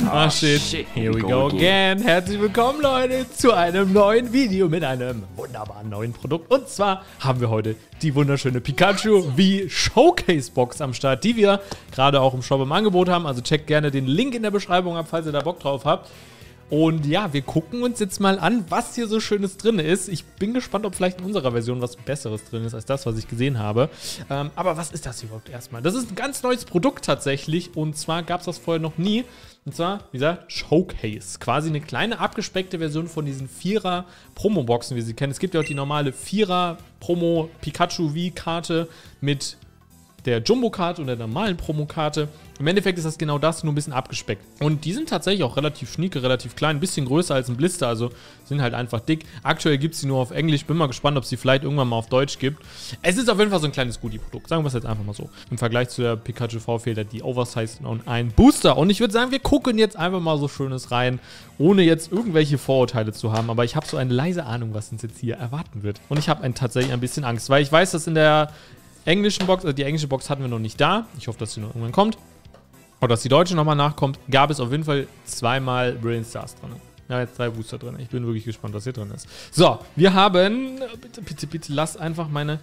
Ah, shit. Here we go again. Herzlich willkommen, Leute, zu einem neuen Video mit einem wunderbaren neuen Produkt. Und zwar haben wir heute die wunderschöne Pikachu V Showcase Box am Start, die wir gerade auch im Shop im Angebot haben. Also checkt gerne den Link in der Beschreibung ab, falls ihr da Bock drauf habt. Und ja, wir gucken uns jetzt mal an, was hier so Schönes drin ist. Ich bin gespannt, ob vielleicht in unserer Version was Besseres drin ist, als das, was ich gesehen habe. Aber was ist das überhaupt erstmal? Das ist ein ganz neues Produkt tatsächlich. Und zwar gab es das vorher noch nie. Und zwar, wie gesagt, Showcase. Quasi eine kleine abgespeckte Version von diesen 4er Promo-Boxen, wie Sie kennen. Es gibt ja auch die normale 4er Promo Pikachu V-Karte mit der Jumbo-Karte und der normalen Promo-Karte. Im Endeffekt ist das genau das, nur ein bisschen abgespeckt. Und die sind tatsächlich auch relativ schnieke, relativ klein, ein bisschen größer als ein Blister, also sind halt einfach dick. Aktuell gibt es sie nur auf Englisch, bin mal gespannt, ob es sie vielleicht irgendwann mal auf Deutsch gibt. Es ist auf jeden Fall so ein kleines Goodie-Produkt, sagen wir es jetzt einfach mal so. Im Vergleich zu der Pikachu V fehlt halt die Oversize und ein Booster. Und ich würde sagen, wir gucken jetzt einfach mal so Schönes rein, ohne jetzt irgendwelche Vorurteile zu haben. Aber ich habe so eine leise Ahnung, was uns jetzt hier erwarten wird. Und ich habe tatsächlich ein bisschen Angst, weil ich weiß, dass in der englischen Box, also die englische Box hatten wir noch nicht da. Ich hoffe, dass sie noch irgendwann kommt. Oder dass die deutsche nochmal nachkommt. Gab es auf jeden Fall zweimal Brilliant Stars drin. Ja, jetzt 3 Booster drin. Ich bin wirklich gespannt, was hier drin ist. So, wir haben... Bitte, lass einfach meine...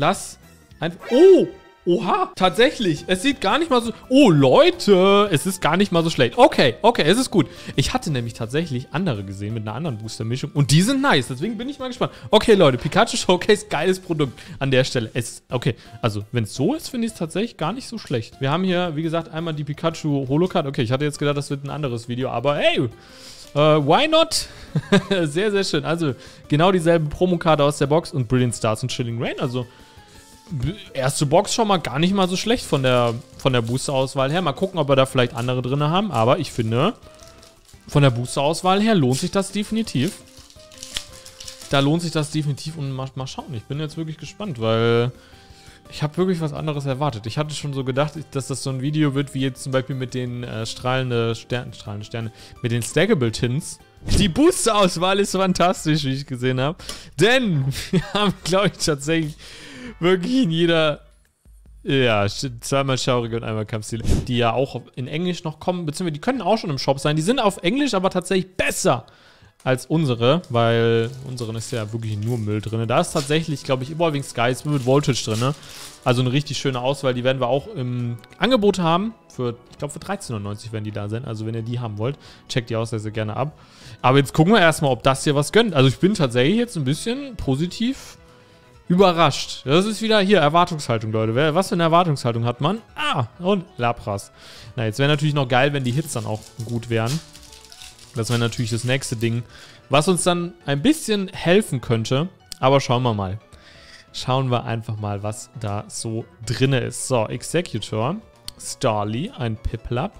Oh! Oha, tatsächlich. Es sieht gar nicht mal so... Oh, Leute, es ist gar nicht mal so schlecht. Okay, es ist gut. Ich hatte nämlich tatsächlich andere gesehen mit einer anderen Booster-Mischung und die sind nice. Deswegen bin ich mal gespannt. Okay, Leute, Pikachu Showcase, geiles Produkt an der Stelle. Okay, also wenn es so ist, finde ich es tatsächlich gar nicht so schlecht. Wir haben hier, wie gesagt, einmal die Pikachu Holocard. Okay, ich hatte jetzt gedacht, das wird ein anderes Video, aber hey... why not? Sehr, sehr schön. Also, genau dieselbe Promokarte aus der Box und Brilliant Stars und Chilling Reign. Also, erste Box schon mal gar nicht mal so schlecht von der Booster-Auswahl her. Mal gucken, ob wir da vielleicht andere drin haben. Aber ich finde, von der Booster-Auswahl her lohnt sich das definitiv. Da lohnt sich das definitiv. Und mal schauen. Ich bin jetzt wirklich gespannt, weil ich habe wirklich was anderes erwartet. Ich hatte schon so gedacht, dass das so ein Video wird, wie jetzt zum Beispiel mit den strahlende Sterne, mit den Stackable Tins. Die Booster-Auswahl ist fantastisch, wie ich gesehen habe. Denn wir haben, glaube ich, tatsächlich wirklich in jeder, ja, zweimal Schaurige und einmal Kampfstile, die ja auch in Englisch noch kommen, beziehungsweise die können auch schon im Shop sein. Die sind auf Englisch aber tatsächlich besser als unsere, weil unseren ist ja wirklich nur Müll drin. Da ist tatsächlich, glaube ich, Evolving Skies mit Voltage drin. Also eine richtig schöne Auswahl. Die werden wir auch im Angebot haben. Ich glaube, für 13,99 werden die da sein. Also wenn ihr die haben wollt, checkt die auch sehr, sehr gerne ab. Aber jetzt gucken wir erstmal, ob das hier was gönnt. Also ich bin tatsächlich jetzt ein bisschen positiv überrascht. Das ist wieder hier Erwartungshaltung, Leute. Was für eine Erwartungshaltung hat man? Und Lapras. Na, jetzt wäre natürlich noch geil, wenn die Hits dann auch gut wären. Das wäre natürlich das nächste Ding, was uns dann ein bisschen helfen könnte. Aber schauen wir mal. Schauen wir einfach mal, was da so drin ist. So, Executor, Starly, ein Piplup,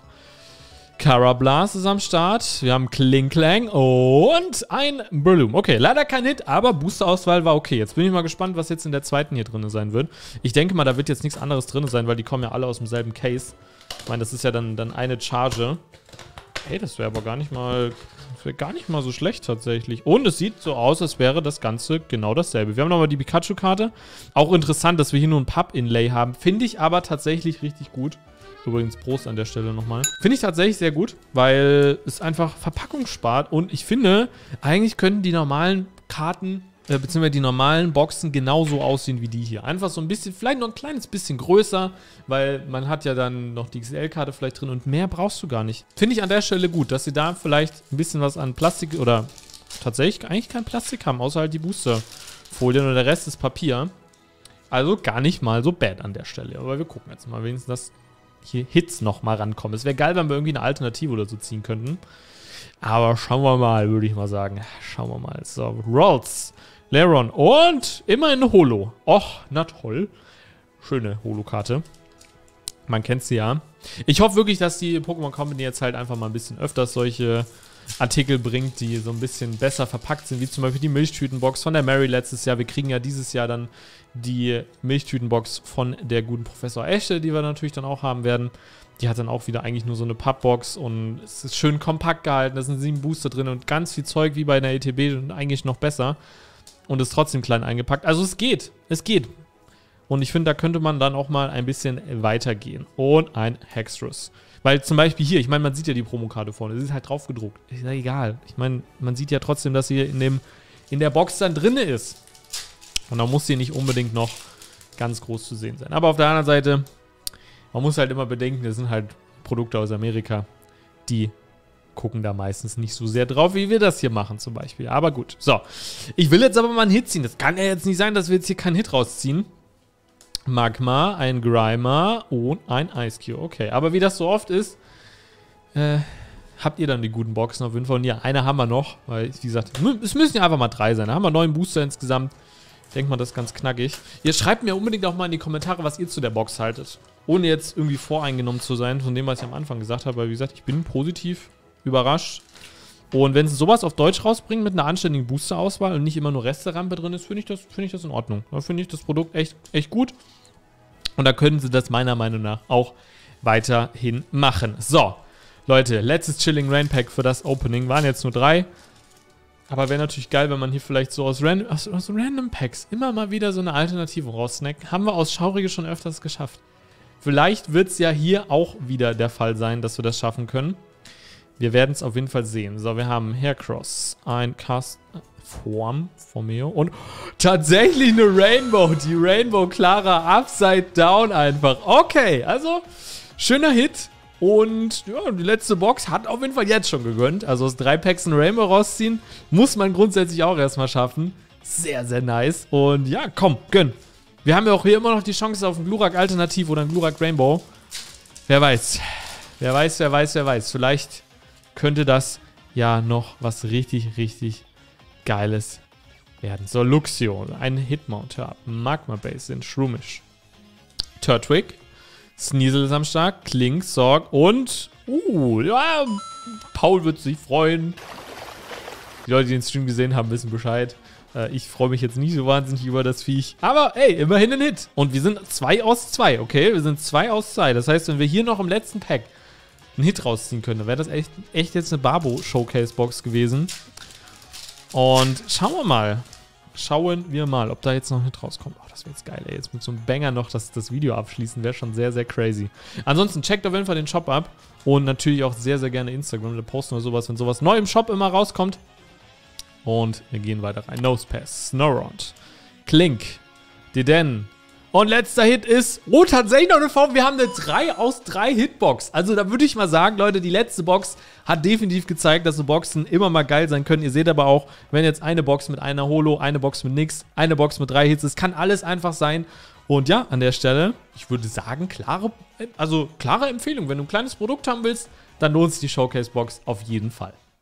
Carablast ist am Start. Wir haben Klinklang und ein Breloom. Okay, leider kein Hit, aber Booster-Auswahl war okay. Jetzt bin ich mal gespannt, was jetzt in der zweiten hier drin sein wird. Ich denke mal, da wird jetzt nichts anderes drin sein, weil die kommen ja alle aus demselben Case. Ich meine, das ist ja dann eine Charge. Hey, das wäre aber gar nicht mal so schlecht tatsächlich. Und es sieht so aus, als wäre das Ganze genau dasselbe. Wir haben nochmal die Pikachu-Karte. Auch interessant, dass wir hier nur ein Pub-Inlay haben. Finde ich aber tatsächlich richtig gut. Übrigens Prost an der Stelle nochmal. Finde ich tatsächlich sehr gut, weil es einfach Verpackung spart. Und ich finde, eigentlich könnten die normalen Karten, beziehungsweise die normalen Boxen genauso aussehen wie die hier. Einfach so ein bisschen, vielleicht noch ein kleines bisschen größer, weil man hat ja dann noch die XL-Karte vielleicht drin und mehr brauchst du gar nicht. Finde ich an der Stelle gut, dass sie da vielleicht ein bisschen was an Plastik oder tatsächlich eigentlich kein Plastik haben, außer halt die Boosterfolien und der Rest ist Papier. Also gar nicht mal so bad an der Stelle. Aber wir gucken jetzt mal wenigstens, dass hier Hits noch mal rankommen. Es wäre geil, wenn wir irgendwie eine Alternative oder so ziehen könnten. Aber schauen wir mal, würde ich mal sagen. Schauen wir mal. So, Rolls, Leron und immerhin eine Holo. Och, na toll. Schöne Holo-Karte. Man kennt sie ja. Ich hoffe wirklich, dass die Pokémon Company jetzt halt einfach mal ein bisschen öfters solche Artikel bringt, die so ein bisschen besser verpackt sind, wie zum Beispiel die Milchtütenbox von der Mary letztes Jahr. Wir kriegen ja dieses Jahr dann die Milchtütenbox von der guten Professor Esche, die wir natürlich dann auch haben werden. Die hat dann auch wieder eigentlich nur so eine Pappbox und es ist schön kompakt gehalten. Da sind 7 Booster drin und ganz viel Zeug wie bei der ETB und eigentlich noch besser. Und ist trotzdem klein eingepackt. Also es geht. Es geht. Und ich finde, da könnte man dann auch mal ein bisschen weitergehen. Und ein Hextrus. Weil zum Beispiel hier, ich meine, man sieht ja die Promokarte vorne, das ist halt drauf gedruckt. Ist ja egal. Ich meine, man sieht ja trotzdem, dass sie in der Box dann drin ist. Und da muss sie nicht unbedingt noch ganz groß zu sehen sein. Aber auf der anderen Seite, man muss halt immer bedenken, das sind halt Produkte aus Amerika, die gucken da meistens nicht so sehr drauf, wie wir das hier machen zum Beispiel. Aber gut, so. Ich will jetzt aber mal einen Hit ziehen. Das kann ja jetzt nicht sein, dass wir jetzt hier keinen Hit rausziehen. Magma, ein Grimer und ein Ice Cube. Okay, aber wie das so oft ist, habt ihr dann die guten Boxen auf jeden Fall. Und ja, eine haben wir noch, weil, wie gesagt, es müssen ja einfach mal 3 sein. Da haben wir 9 Booster insgesamt. Ich denke mal, das ist ganz knackig. Ihr schreibt mir unbedingt auch mal in die Kommentare, was ihr zu der Box haltet. Ohne jetzt irgendwie voreingenommen zu sein von dem, was ich am Anfang gesagt habe. Weil, wie gesagt, ich bin positiv überrascht. Und wenn sie sowas auf Deutsch rausbringen mit einer anständigen Booster-Auswahl und nicht immer nur Resterampe drin ist, finde ich das in Ordnung. Da finde ich das Produkt echt gut. Und da können sie das meiner Meinung nach auch weiterhin machen. So, Leute, letztes Chilling Rain Pack für das Opening. Waren jetzt nur 3. Aber wäre natürlich geil, wenn man hier vielleicht so aus Random Packs immer mal wieder so eine Alternative raussnackt. Haben wir aus Schaurige schon öfters geschafft. Vielleicht wird es ja hier auch wieder der Fall sein, dass wir das schaffen können. Wir werden es auf jeden Fall sehen. So, wir haben Heracross, ein Formeo und tatsächlich eine Rainbow. Die Rainbow Clara Upside Down einfach. Okay, also schöner Hit. Und ja, die letzte Box hat auf jeden Fall jetzt schon gegönnt. Also aus 3 Packs ein Rainbow rausziehen, muss man grundsätzlich auch erstmal schaffen. Sehr, sehr nice. Und ja, komm, gönn. Wir haben ja auch hier immer noch die Chance auf ein Glurak Alternativ oder ein Glurak Rainbow. Wer weiß. Wer weiß. Vielleicht könnte das ja noch was richtig, richtig Geiles werden. So, Luxio, ein Hitmounter, Magma Basin, Shroomish, Turtwig, Sneasel ist am Start, Klink, Sorg und ja, Paul wird sich freuen. Die Leute, die den Stream gesehen haben, wissen Bescheid. Ich freue mich jetzt nicht so wahnsinnig über das Viech. Aber ey, immerhin ein Hit. Und wir sind 2 aus 2, okay? Wir sind 2 aus 2. Das heißt, wenn wir hier noch im letzten Pack einen Hit rausziehen können, dann wäre das echt jetzt eine Barbo-Showcase-Box gewesen. Und schauen wir mal, ob da jetzt noch ein Hit rauskommt. Oh, das wäre jetzt geil, ey. Jetzt mit so einem Banger noch das Video abschließen, wäre schon sehr, sehr crazy. Ansonsten checkt auf jeden Fall den Shop ab. Und natürlich auch sehr, sehr gerne Instagram. Da posten wir sowas, wenn sowas neu im Shop immer rauskommt. Und wir gehen weiter rein. Nosepass, Snorunt, Klink, Deden. Und letzter Hit ist, tatsächlich noch eine Form. Wir haben eine 3 aus 3 Hitbox. Also da würde ich mal sagen, Leute, die letzte Box hat definitiv gezeigt, dass so Boxen immer mal geil sein können. Ihr seht aber auch, wenn jetzt eine Box mit einer Holo, eine Box mit nix, eine Box mit 3 Hits, es kann alles einfach sein. Und ja, an der Stelle, ich würde sagen, klare Empfehlung. Wenn du ein kleines Produkt haben willst, dann lohnt sich die Showcase-Box auf jeden Fall.